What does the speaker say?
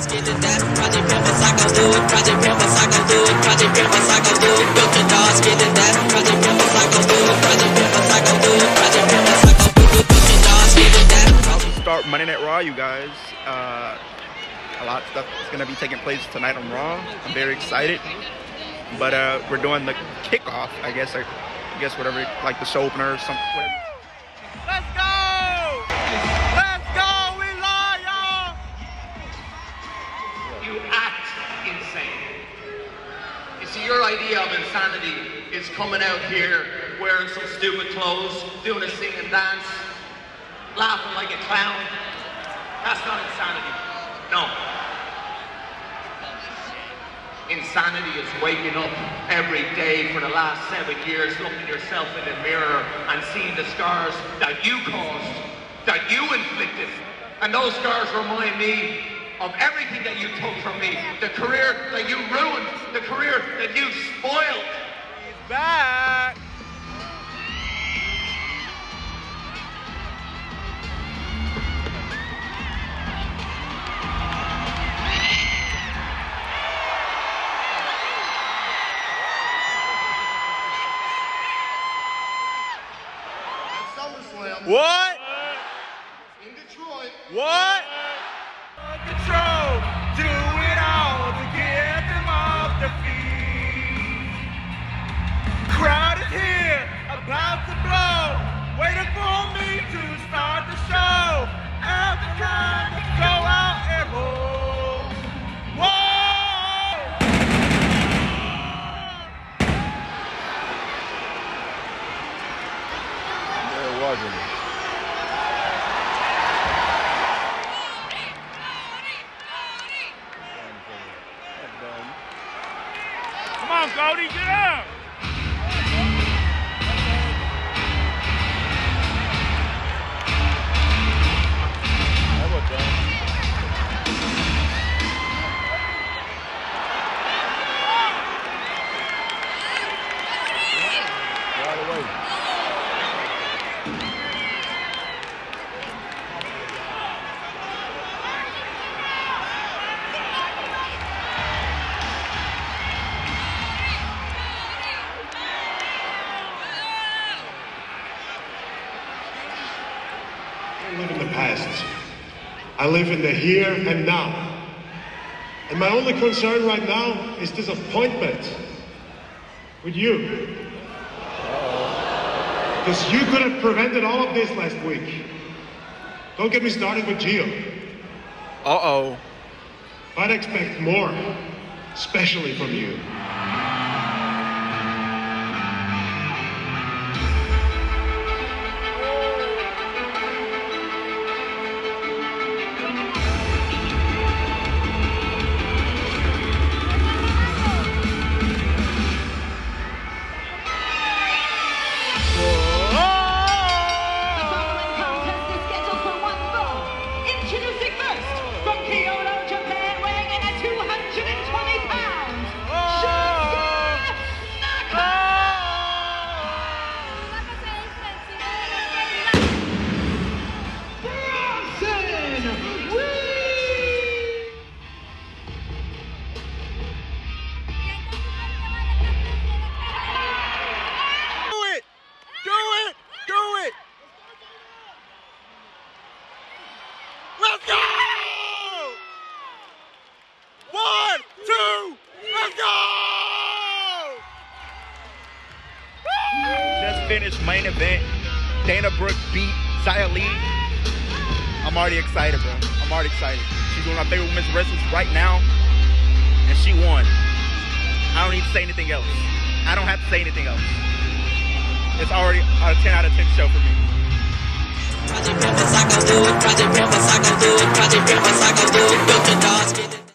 Start Monday Night Raw, you guys. A lot of stuff is going to be taking place tonight on Raw. I'm very excited. But we're doing the kickoff, I guess whatever, like the show opener or something. Let's go! Let's go! We love y'all! You act insane. You see, your idea of insanity is coming out here wearing some stupid clothes, doing a sing and dance, laughing like a clown. That's not insanity. No. Insanity is waking up every day for the last 7 years, looking yourself in the mirror and seeing the scars that you caused, that you inflicted. And those scars remind me of everything that you took from me, the career that you ruined, the career that you spoiled. He's back! What? In Detroit. What? Control, do it all to get them off their feet. Crowd is here, about to blow, waiting for me to start the show. After time to go out and roll. Whoa! They're watching it. Come on, Cody, get up! I live in the past. I live in the here and now. And my only concern right now is disappointment with you. Because you could have prevented all of this last week. Don't get me started with Gio. Uh-oh. I'd expect more, especially from you. Let's go! 1, 2, let's go! Just finished main event. Dana Brooke beat Xia Li. I'm already excited, bro. I'm already excited. She's one of my favorite women's wrestlers right now, and she won. I don't need to say anything else. I don't have to say anything else. It's already a 10 out of 10 show for me. Project Pimp, I go do it. Project Pimp, I go do it. Project Pimp, I go do it. Built the dogs, get it.